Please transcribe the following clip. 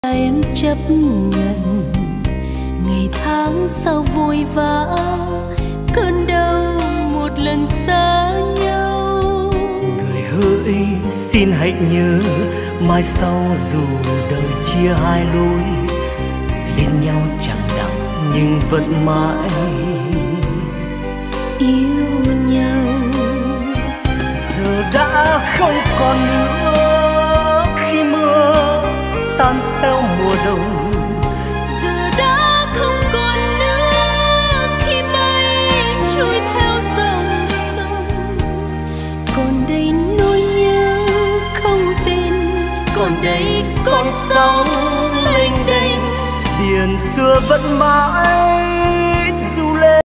Em chấp nhận ngày tháng sau vội vã, cơn đau một lần xa nhau. Người hỡi xin hãy nhớ, mai sau dù đời chia hai lối, bên nhau chẳng đặng nhưng vẫn mãi yêu nhau. Giờ đã không còn nữa khi mưa tan theo mùa đông, Giờ đã không còn nữa khi mây trôi theo dòng sông. Còn đây nỗi nhớ không tên, còn đây con sóng lênh đênh. biển xưa vẫn mãi